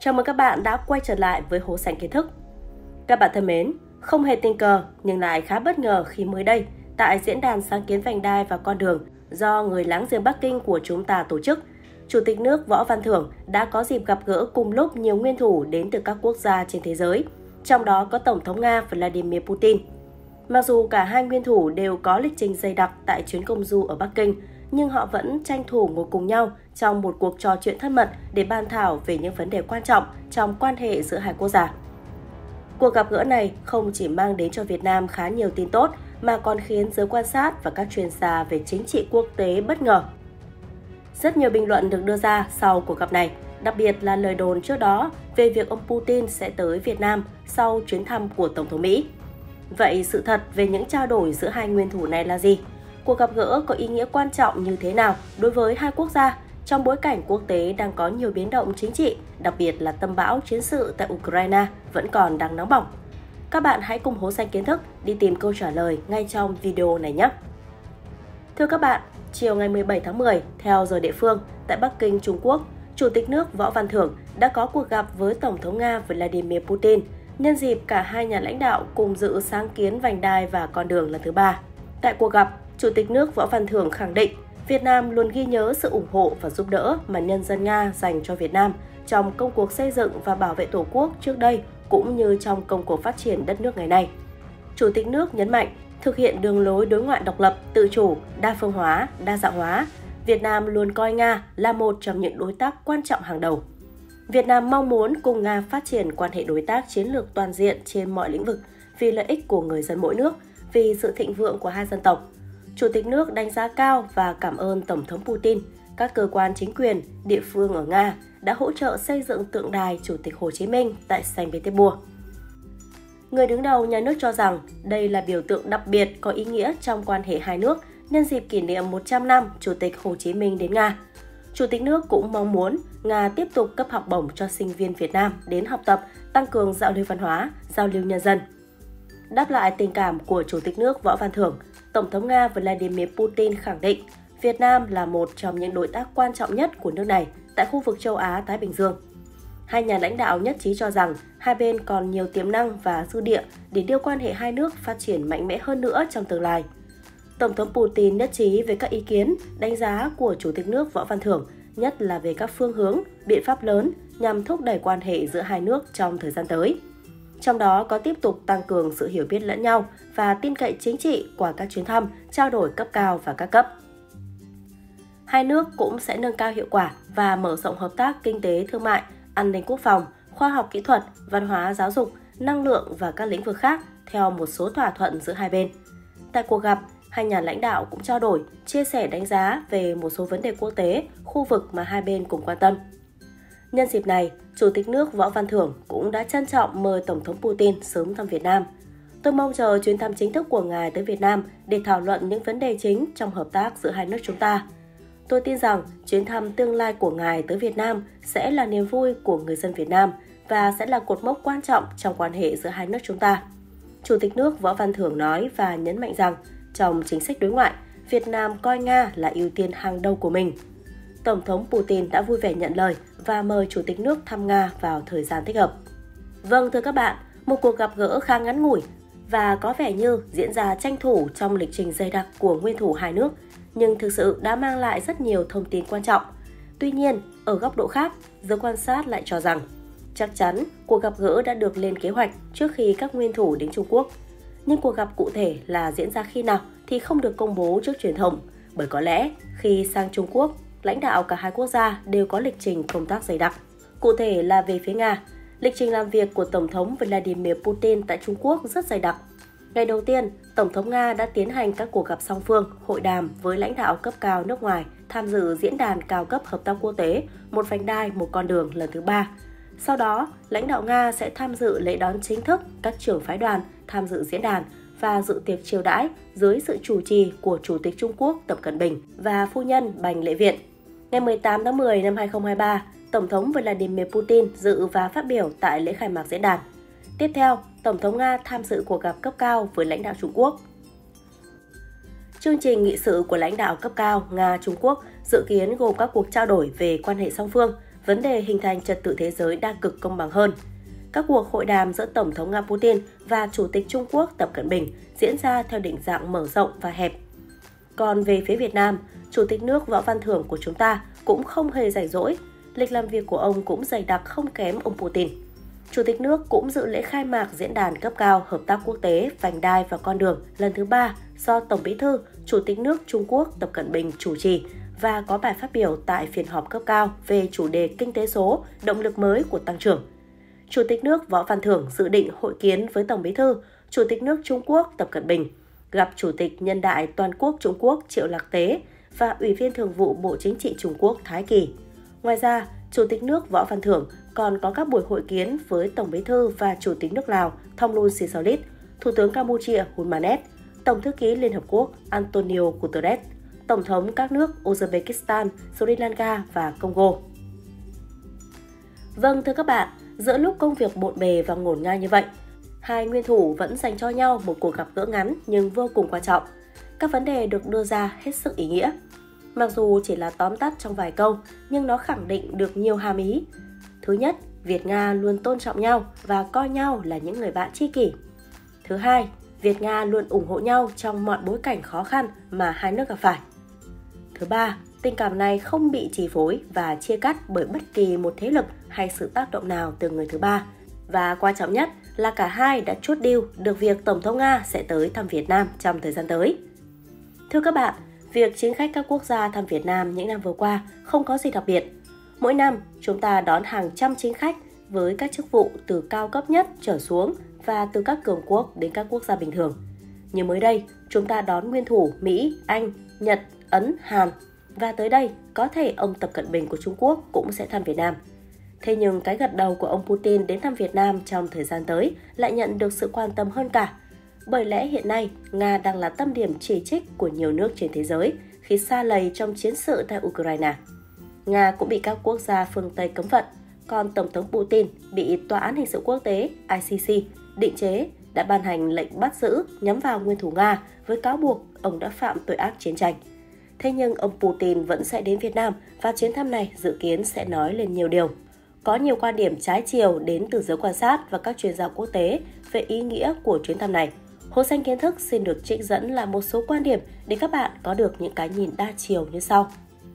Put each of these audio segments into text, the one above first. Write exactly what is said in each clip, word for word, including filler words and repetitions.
Chào mừng các bạn đã quay trở lại với Hố Sành Kiến Thức. Các bạn thân mến, không hề tình cờ nhưng lại khá bất ngờ khi mới đây, tại Diễn đàn Sáng kiến Vành đai và Con đường do người láng giềng Bắc Kinh của chúng ta tổ chức, Chủ tịch nước Võ Văn Thưởng đã có dịp gặp gỡ cùng lúc nhiều nguyên thủ đến từ các quốc gia trên thế giới, trong đó có Tổng thống Nga Vladimir Putin. Mặc dù cả hai nguyên thủ đều có lịch trình dày đặc tại chuyến công du ở Bắc Kinh, nhưng họ vẫn tranh thủ ngồi cùng nhau trong một cuộc trò chuyện thân mật để bàn thảo về những vấn đề quan trọng trong quan hệ giữa hai quốc gia. Cuộc gặp gỡ này không chỉ mang đến cho Việt Nam khá nhiều tin tốt mà còn khiến giới quan sát và các chuyên gia về chính trị quốc tế bất ngờ. Rất nhiều bình luận được đưa ra sau cuộc gặp này, đặc biệt là lời đồn trước đó về việc ông Putin sẽ tới Việt Nam sau chuyến thăm của Tổng thống Mỹ. Vậy sự thật về những trao đổi giữa hai nguyên thủ này là gì? Cuộc gặp gỡ có ý nghĩa quan trọng như thế nào đối với hai quốc gia trong bối cảnh quốc tế đang có nhiều biến động chính trị, đặc biệt là tâm bão chiến sự tại Ukraine vẫn còn đang nóng bỏng? Các bạn hãy cùng Hố Sành Kiến Thức đi tìm câu trả lời ngay trong video này nhé! Thưa các bạn, chiều ngày mười bảy tháng mười, theo giờ địa phương, tại Bắc Kinh, Trung Quốc, Chủ tịch nước Võ Văn Thưởng đã có cuộc gặp với Tổng thống Nga Vladimir Putin, nhân dịp cả hai nhà lãnh đạo cùng dự sáng kiến Vành đai và Con đường lần thứ ba. Tại cuộc gặp, Chủ tịch nước Võ Văn Thưởng khẳng định Việt Nam luôn ghi nhớ sự ủng hộ và giúp đỡ mà nhân dân Nga dành cho Việt Nam trong công cuộc xây dựng và bảo vệ Tổ quốc trước đây cũng như trong công cuộc phát triển đất nước ngày nay. Chủ tịch nước nhấn mạnh thực hiện đường lối đối ngoại độc lập, tự chủ, đa phương hóa, đa dạng hóa, Việt Nam luôn coi Nga là một trong những đối tác quan trọng hàng đầu. Việt Nam mong muốn cùng Nga phát triển quan hệ đối tác chiến lược toàn diện trên mọi lĩnh vực vì lợi ích của người dân mỗi nước, vì sự thịnh vượng của hai dân tộc. Chủ tịch nước đánh giá cao và cảm ơn Tổng thống Putin, các cơ quan chính quyền, địa phương ở Nga đã hỗ trợ xây dựng tượng đài Chủ tịch Hồ Chí Minh tại Saint Petersburg. Người đứng đầu nhà nước cho rằng đây là biểu tượng đặc biệt có ý nghĩa trong quan hệ hai nước nhân dịp kỷ niệm một trăm năm Chủ tịch Hồ Chí Minh đến Nga. Chủ tịch nước cũng mong muốn Nga tiếp tục cấp học bổng cho sinh viên Việt Nam đến học tập, tăng cường giao lưu văn hóa, giao lưu nhân dân. Đáp lại tình cảm của Chủ tịch nước Võ Văn Thưởng, Tổng thống Nga Vladimir Putin khẳng định Việt Nam là một trong những đối tác quan trọng nhất của nước này tại khu vực châu Á-Thái Bình Dương. Hai nhà lãnh đạo nhất trí cho rằng hai bên còn nhiều tiềm năng và dư địa để đưa quan hệ hai nước phát triển mạnh mẽ hơn nữa trong tương lai. Tổng thống Putin nhất trí với các ý kiến, đánh giá của Chủ tịch nước Võ Văn Thưởng, nhất là về các phương hướng, biện pháp lớn nhằm thúc đẩy quan hệ giữa hai nước trong thời gian tới. Trong đó có tiếp tục tăng cường sự hiểu biết lẫn nhau và tin cậy chính trị qua các chuyến thăm, trao đổi cấp cao và các cấp. Hai nước cũng sẽ nâng cao hiệu quả và mở rộng hợp tác kinh tế, thương mại, an ninh quốc phòng, khoa học kỹ thuật, văn hóa, giáo dục, năng lượng và các lĩnh vực khác theo một số thỏa thuận giữa hai bên. Tại cuộc gặp, hai nhà lãnh đạo cũng trao đổi, chia sẻ đánh giá về một số vấn đề quốc tế, khu vực mà hai bên cùng quan tâm. Nhân dịp này, Chủ tịch nước Võ Văn Thưởng cũng đã trân trọng mời Tổng thống Putin sớm thăm Việt Nam. Tôi mong chờ chuyến thăm chính thức của ngài tới Việt Nam để thảo luận những vấn đề chính trong hợp tác giữa hai nước chúng ta. Tôi tin rằng chuyến thăm tương lai của ngài tới Việt Nam sẽ là niềm vui của người dân Việt Nam và sẽ là cột mốc quan trọng trong quan hệ giữa hai nước chúng ta. Chủ tịch nước Võ Văn Thưởng nói và nhấn mạnh rằng trong chính sách đối ngoại, Việt Nam coi Nga là ưu tiên hàng đầu của mình. Tổng thống Putin đã vui vẻ nhận lời và mời Chủ tịch nước thăm Nga vào thời gian thích hợp. Vâng, thưa các bạn, một cuộc gặp gỡ khá ngắn ngủi và có vẻ như diễn ra tranh thủ trong lịch trình dày đặc của nguyên thủ hai nước, nhưng thực sự đã mang lại rất nhiều thông tin quan trọng. Tuy nhiên, ở góc độ khác, giới quan sát lại cho rằng chắc chắn cuộc gặp gỡ đã được lên kế hoạch trước khi các nguyên thủ đến Trung Quốc. Nhưng cuộc gặp cụ thể là diễn ra khi nào thì không được công bố trước truyền thông, bởi có lẽ khi sang Trung Quốc, lãnh đạo cả hai quốc gia đều có lịch trình công tác dày đặc. Cụ thể là về phía Nga, lịch trình làm việc của Tổng thống Vladimir Putin tại Trung Quốc rất dày đặc. Ngày đầu tiên, Tổng thống Nga đã tiến hành các cuộc gặp song phương, hội đàm với lãnh đạo cấp cao nước ngoài tham dự diễn đàn cao cấp hợp tác quốc tế Một vành đai, một con đường lần thứ ba. Sau đó, lãnh đạo Nga sẽ tham dự lễ đón chính thức các trưởng phái đoàn tham dự diễn đàn và dự tiệc chiêu đãi dưới sự chủ trì của Chủ tịch Trung Quốc Tập Cận Bình và phu nhân Bành Lệ Viện. Ngày mười tám tháng mười năm hai nghìn không trăm hai mươi ba, Tổng thống Vladimir Putin dự và phát biểu tại lễ khai mạc diễn đàn. Tiếp theo, Tổng thống Nga tham dự cuộc gặp cấp cao với lãnh đạo Trung Quốc. Chương trình nghị sự của lãnh đạo cấp cao Nga-Trung Quốc dự kiến gồm các cuộc trao đổi về quan hệ song phương vấn đề hình thành trật tự thế giới đa cực công bằng hơn. Các cuộc hội đàm giữa Tổng thống Nga Putin và Chủ tịch Trung Quốc Tập Cận Bình diễn ra theo định dạng mở rộng và hẹp. Còn về phía Việt Nam, Chủ tịch nước Võ Văn Thưởng của chúng ta cũng không hề rảnh rỗi. Lịch làm việc của ông cũng dày đặc không kém ông Putin. Chủ tịch nước cũng dự lễ khai mạc diễn đàn cấp cao hợp tác quốc tế vành đai và con đường lần thứ ba do Tổng Bí thư, Chủ tịch nước Trung Quốc Tập Cận Bình chủ trì và có bài phát biểu tại phiên họp cấp cao về chủ đề kinh tế số, động lực mới của tăng trưởng. Chủ tịch nước Võ Văn Thưởng dự định hội kiến với Tổng Bí thư, Chủ tịch nước Trung Quốc Tập Cận Bình, gặp Chủ tịch Nhân đại Toàn quốc Trung Quốc Triệu Lạc Tế và Ủy viên Thường vụ Bộ Chính trị Trung Quốc Thái Kỳ. Ngoài ra, Chủ tịch nước Võ Văn Thưởng còn có các buổi hội kiến với Tổng Bí thư và Chủ tịch nước Lào Thongloun Sisoulith, Thủ tướng Campuchia Hun Manet, Tổng thư ký Liên Hợp Quốc Antonio Guterres, Tổng thống các nước Uzbekistan, Sri Lanka và Congo. Vâng, thưa các bạn, giữa lúc công việc bộn bề và ngổn ngang như vậy, hai nguyên thủ vẫn dành cho nhau một cuộc gặp gỡ ngắn nhưng vô cùng quan trọng. Các vấn đề được đưa ra hết sức ý nghĩa. Mặc dù chỉ là tóm tắt trong vài câu, nhưng nó khẳng định được nhiều hàm ý. Thứ nhất, Việt-Nga luôn tôn trọng nhau và coi nhau là những người bạn tri kỷ. Thứ hai, Việt-Nga luôn ủng hộ nhau trong mọi bối cảnh khó khăn mà hai nước gặp phải. Thứ ba, tình cảm này không bị chi phối và chia cắt bởi bất kỳ một thế lực hay sự tác động nào từ người thứ ba. Và quan trọng nhất là cả hai đã chốt deal được việc Tổng thống Nga sẽ tới thăm Việt Nam trong thời gian tới. Thưa các bạn, việc chính khách các quốc gia thăm Việt Nam những năm vừa qua không có gì đặc biệt. Mỗi năm, chúng ta đón hàng trăm chính khách với các chức vụ từ cao cấp nhất trở xuống và từ các cường quốc đến các quốc gia bình thường. Như mới đây, chúng ta đón nguyên thủ Mỹ, Anh, Nhật, Ấn, Hàn và tới đây có thể ông Tập Cận Bình của Trung Quốc cũng sẽ thăm Việt Nam. Thế nhưng cái gật đầu của ông Putin đến thăm Việt Nam trong thời gian tới lại nhận được sự quan tâm hơn cả. Bởi lẽ hiện nay, Nga đang là tâm điểm chỉ trích của nhiều nước trên thế giới khi sa lầy trong chiến sự tại Ukraine. Nga cũng bị các quốc gia phương Tây cấm vận, còn Tổng thống Putin bị Tòa án Hình sự Quốc tế I C C định chế đã ban hành lệnh bắt giữ nhắm vào nguyên thủ Nga với cáo buộc ông đã phạm tội ác chiến tranh. Thế nhưng ông Putin vẫn sẽ đến Việt Nam và chuyến thăm này dự kiến sẽ nói lên nhiều điều. Có nhiều quan điểm trái chiều đến từ giới quan sát và các chuyên gia quốc tế về ý nghĩa của chuyến thăm này. Hồ Xanh Kiến Thức xin được trích dẫn là một số quan điểm để các bạn có được những cái nhìn đa chiều như sau.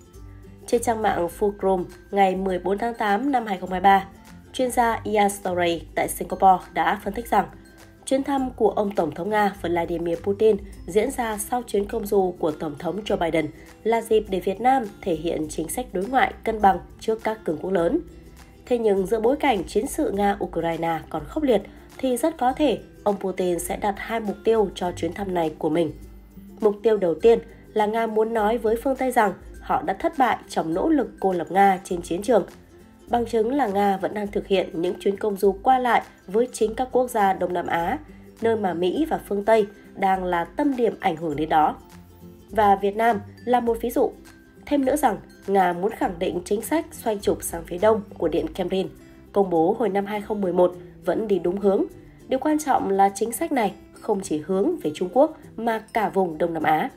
Trên trang mạng Fulcrum ngày mười bốn tháng tám năm hai không hai ba, chuyên gia Ian Storey tại Singapore đã phân tích rằng chuyến thăm của ông Tổng thống Nga Vladimir Putin diễn ra sau chuyến công du của Tổng thống Joe Biden là dịp để Việt Nam thể hiện chính sách đối ngoại cân bằng trước các cường quốc lớn. Thế nhưng giữa bối cảnh chiến sự Nga-Ukraine còn khốc liệt thì rất có thể ông Putin sẽ đặt hai mục tiêu cho chuyến thăm này của mình. Mục tiêu đầu tiên là Nga muốn nói với phương Tây rằng họ đã thất bại trong nỗ lực cô lập Nga trên chiến trường. Bằng chứng là Nga vẫn đang thực hiện những chuyến công du qua lại với chính các quốc gia Đông Nam Á, nơi mà Mỹ và phương Tây đang là tâm điểm ảnh hưởng đến đó. Và Việt Nam là một ví dụ. Thêm nữa rằng, Nga muốn khẳng định chính sách xoay trục sang phía đông của Điện Kremlin, công bố hồi năm hai không một một, vẫn đi đúng hướng. Điều quan trọng là chính sách này không chỉ hướng về Trung Quốc mà cả vùng Đông Nam Á.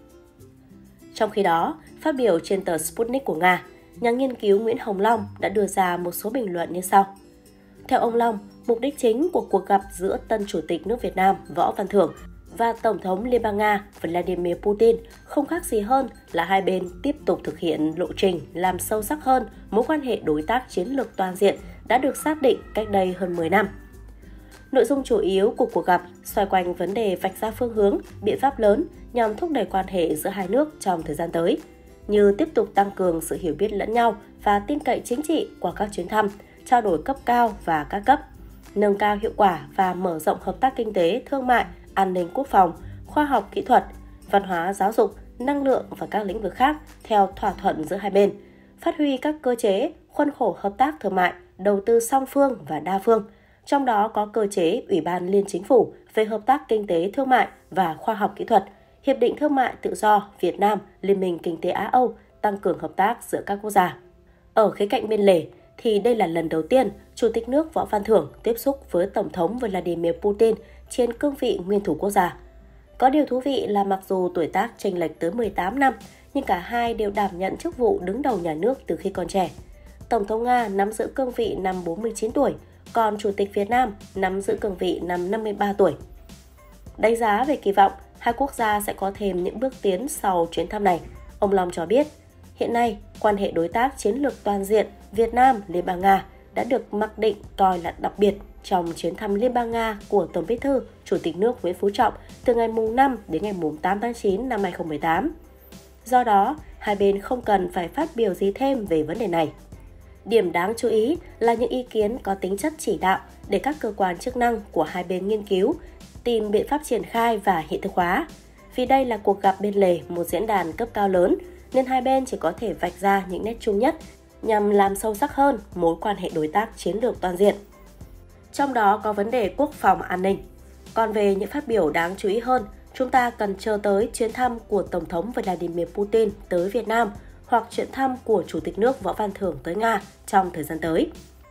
Trong khi đó, phát biểu trên tờ Sputnik của Nga, nhà nghiên cứu Nguyễn Hồng Long đã đưa ra một số bình luận như sau. Theo ông Long, mục đích chính của cuộc gặp giữa tân Chủ tịch nước Việt Nam Võ Văn Thưởng và Tổng thống Liên bang Nga Vladimir Putin không khác gì hơn là hai bên tiếp tục thực hiện lộ trình làm sâu sắc hơn mối quan hệ đối tác chiến lược toàn diện đã được xác định cách đây hơn mười năm. Nội dung chủ yếu của cuộc gặp xoay quanh vấn đề vạch ra phương hướng, biện pháp lớn nhằm thúc đẩy quan hệ giữa hai nước trong thời gian tới, như tiếp tục tăng cường sự hiểu biết lẫn nhau và tin cậy chính trị qua các chuyến thăm, trao đổi cấp cao và các cấp, nâng cao hiệu quả và mở rộng hợp tác kinh tế, thương mại, an ninh quốc phòng, khoa học kỹ thuật, văn hóa giáo dục, năng lượng và các lĩnh vực khác theo thỏa thuận giữa hai bên, phát huy các cơ chế, khuôn khổ hợp tác thương mại, đầu tư song phương và đa phương, trong đó có cơ chế Ủy ban Liên Chính phủ về hợp tác kinh tế thương mại và khoa học kỹ thuật, Hiệp định Thương mại Tự do Việt Nam, Liên minh Kinh tế Á-Âu, tăng cường hợp tác giữa các quốc gia. Ở khía cạnh bên lề, thì đây là lần đầu tiên Chủ tịch nước Võ Văn Thưởng tiếp xúc với Tổng thống Vladimir Putin trên cương vị nguyên thủ quốc gia. Có điều thú vị là mặc dù tuổi tác chênh lệch tới mười tám năm, nhưng cả hai đều đảm nhận chức vụ đứng đầu nhà nước từ khi còn trẻ. Tổng thống Nga nắm giữ cương vị năm bốn mươi chín tuổi, còn Chủ tịch Việt Nam nắm giữ cương vị năm năm mươi ba tuổi. Đánh giá về kỳ vọng, hai quốc gia sẽ có thêm những bước tiến sau chuyến thăm này. Ông Long cho biết, hiện nay, quan hệ đối tác chiến lược toàn diện Việt Nam-Liên bang Nga đã được mặc định coi là đặc biệt trong chuyến thăm Liên bang Nga của Tổng Bí thư, Chủ tịch nước Nguyễn Phú Trọng từ ngày năm đến ngày tám tháng chín năm hai nghìn không trăm mười tám. Do đó, hai bên không cần phải phát biểu gì thêm về vấn đề này. Điểm đáng chú ý là những ý kiến có tính chất chỉ đạo để các cơ quan chức năng của hai bên nghiên cứu, tìm biện pháp triển khai và hiện thực hóa. Vì đây là cuộc gặp bên lề một diễn đàn cấp cao lớn, nên hai bên chỉ có thể vạch ra những nét chung nhất nhằm làm sâu sắc hơn mối quan hệ đối tác chiến lược toàn diện. Trong đó có vấn đề quốc phòng an ninh. Còn về những phát biểu đáng chú ý hơn, chúng ta cần chờ tới chuyến thăm của Tổng thống Vladimir Putin tới Việt Nam hoặc chuyến thăm của Chủ tịch nước Võ Văn Thưởng tới Nga trong thời gian tới.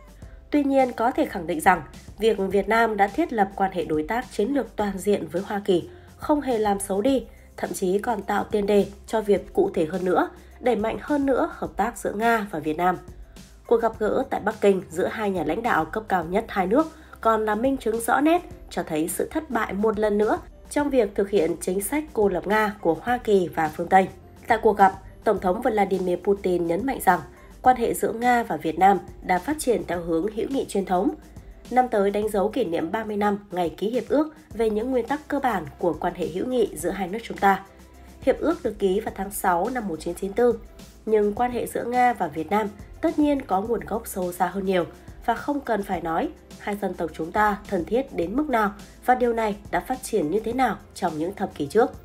Tuy nhiên, có thể khẳng định rằng, việc Việt Nam đã thiết lập quan hệ đối tác chiến lược toàn diện với Hoa Kỳ không hề làm xấu đi, thậm chí còn tạo tiền đề cho việc cụ thể hơn nữa, đẩy mạnh hơn nữa hợp tác giữa Nga và Việt Nam. Cuộc gặp gỡ tại Bắc Kinh giữa hai nhà lãnh đạo cấp cao nhất hai nước còn là minh chứng rõ nét cho thấy sự thất bại một lần nữa trong việc thực hiện chính sách cô lập Nga của Hoa Kỳ và phương Tây. Tại cuộc gặp, Tổng thống Vladimir Putin nhấn mạnh rằng quan hệ giữa Nga và Việt Nam đã phát triển theo hướng hữu nghị truyền thống. Năm tới đánh dấu kỷ niệm ba mươi năm ngày ký hiệp ước về những nguyên tắc cơ bản của quan hệ hữu nghị giữa hai nước chúng ta. Hiệp ước được ký vào tháng sáu năm một nghìn chín trăm chín mươi tư, nhưng quan hệ giữa Nga và Việt Nam tất nhiên có nguồn gốc sâu xa hơn nhiều và không cần phải nói hai dân tộc chúng ta thân thiết đến mức nào và điều này đã phát triển như thế nào trong những thập kỷ trước.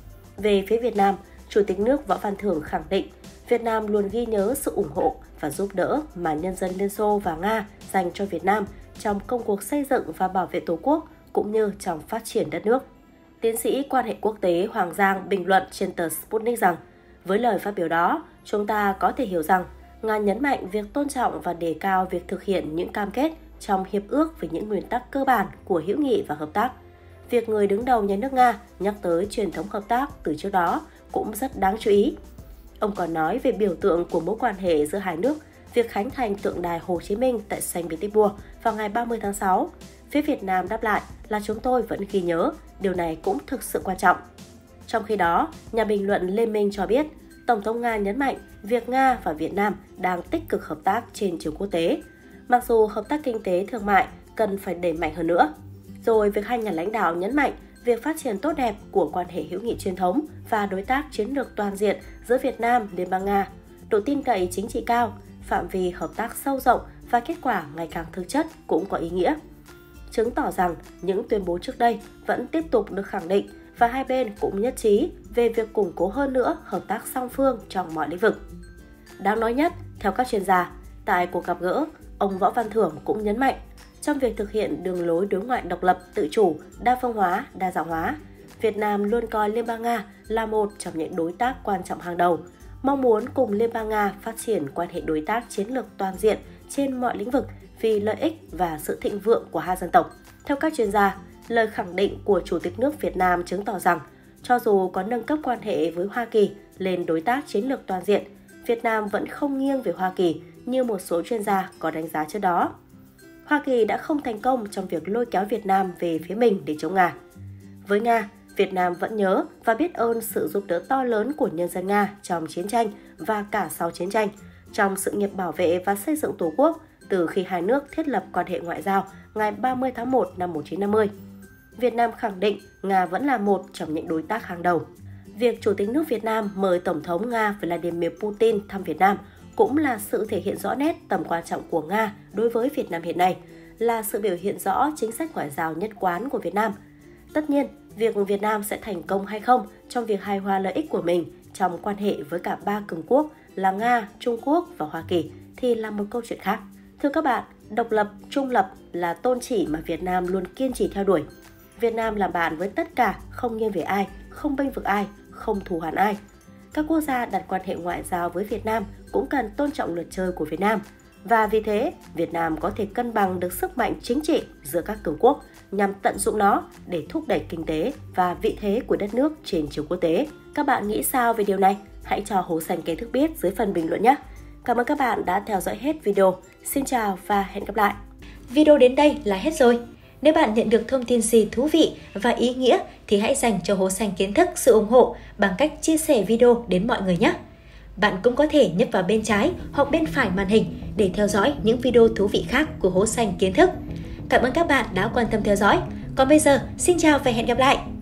Về phía Việt Nam, Chủ tịch nước Võ Văn Thưởng khẳng định Việt Nam luôn ghi nhớ sự ủng hộ và giúp đỡ mà nhân dân Liên Xô và Nga dành cho Việt Nam trong công cuộc xây dựng và bảo vệ Tổ quốc cũng như trong phát triển đất nước. Tiến sĩ quan hệ quốc tế Hoàng Giang bình luận trên tờ Sputnik rằng, với lời phát biểu đó, chúng ta có thể hiểu rằng Nga nhấn mạnh việc tôn trọng và đề cao việc thực hiện những cam kết trong hiệp ước về những nguyên tắc cơ bản của hữu nghị và hợp tác. Việc người đứng đầu nhà nước Nga nhắc tới truyền thống hợp tác từ trước đó cũng rất đáng chú ý. Ông còn nói về biểu tượng của mối quan hệ giữa hai nước, việc khánh thành tượng đài Hồ Chí Minh tại Saint Petersburg vào ngày ba mươi tháng sáu. Phía Việt Nam đáp lại là chúng tôi vẫn ghi nhớ, điều này cũng thực sự quan trọng. Trong khi đó, nhà bình luận Lê Minh cho biết, Tổng thống Nga nhấn mạnh việc Nga và Việt Nam đang tích cực hợp tác trên trường quốc tế, mặc dù hợp tác kinh tế thương mại cần phải đẩy mạnh hơn nữa. Rồi việc hai nhà lãnh đạo nhấn mạnh việc phát triển tốt đẹp của quan hệ hữu nghị truyền thống và đối tác chiến lược toàn diện giữa Việt Nam, Liên bang Nga, độ tin cậy chính trị cao, phạm vi hợp tác sâu rộng và kết quả ngày càng thực chất cũng có ý nghĩa. Chứng tỏ rằng những tuyên bố trước đây vẫn tiếp tục được khẳng định và hai bên cũng nhất trí về việc củng cố hơn nữa hợp tác song phương trong mọi lĩnh vực. Đáng nói nhất, theo các chuyên gia, tại cuộc gặp gỡ, ông Võ Văn Thưởng cũng nhấn mạnh trong việc thực hiện đường lối đối ngoại độc lập, tự chủ, đa phương hóa, đa dạng hóa, Việt Nam luôn coi Liên bang Nga là một trong những đối tác quan trọng hàng đầu, mong muốn cùng Liên bang Nga phát triển quan hệ đối tác chiến lược toàn diện trên mọi lĩnh vực vì lợi ích và sự thịnh vượng của hai dân tộc. Theo các chuyên gia, lời khẳng định của Chủ tịch nước Việt Nam chứng tỏ rằng cho dù có nâng cấp quan hệ với Hoa Kỳ lên đối tác chiến lược toàn diện, Việt Nam vẫn không nghiêng về Hoa Kỳ như một số chuyên gia có đánh giá trước đó. Hoa Kỳ đã không thành công trong việc lôi kéo Việt Nam về phía mình để chống Nga. Với Nga, Việt Nam vẫn nhớ và biết ơn sự giúp đỡ to lớn của nhân dân Nga trong chiến tranh và cả sau chiến tranh, trong sự nghiệp bảo vệ và xây dựng Tổ quốc từ khi hai nước thiết lập quan hệ ngoại giao ngày ba mươi tháng một năm một nghìn chín trăm năm mươi. Việt Nam khẳng định Nga vẫn là một trong những đối tác hàng đầu. Việc Chủ tịch nước Việt Nam mời Tổng thống Nga Vladimir Putin thăm Việt Nam cũng là sự thể hiện rõ nét tầm quan trọng của Nga đối với Việt Nam hiện nay, là sự biểu hiện rõ chính sách ngoại giao nhất quán của Việt Nam. Tất nhiên, việc Việt Nam sẽ thành công hay không trong việc hài hòa lợi ích của mình trong quan hệ với cả ba cường quốc là Nga, Trung Quốc và Hoa Kỳ thì là một câu chuyện khác. Thưa các bạn, độc lập, trung lập là tôn chỉ mà Việt Nam luôn kiên trì theo đuổi. Việt Nam làm bạn với tất cả, không nghiêng về ai, không bênh vực ai, không thù hằn ai. Các quốc gia đặt quan hệ ngoại giao với Việt Nam cũng cần tôn trọng luật chơi của Việt Nam. Và vì thế, Việt Nam có thể cân bằng được sức mạnh chính trị giữa các cường quốc nhằm tận dụng nó để thúc đẩy kinh tế và vị thế của đất nước trên trường quốc tế. Các bạn nghĩ sao về điều này? Hãy cho Hố Xanh Kiến Thức biết dưới phần bình luận nhé! Cảm ơn các bạn đã theo dõi hết video. Xin chào và hẹn gặp lại. Video đến đây là hết rồi. Nếu bạn nhận được thông tin gì thú vị và ý nghĩa thì hãy dành cho Hố Xanh Kiến Thức sự ủng hộ bằng cách chia sẻ video đến mọi người nhé. Bạn cũng có thể nhấp vào bên trái hoặc bên phải màn hình để theo dõi những video thú vị khác của Hố Xanh Kiến Thức. Cảm ơn các bạn đã quan tâm theo dõi. Còn bây giờ, xin chào và hẹn gặp lại!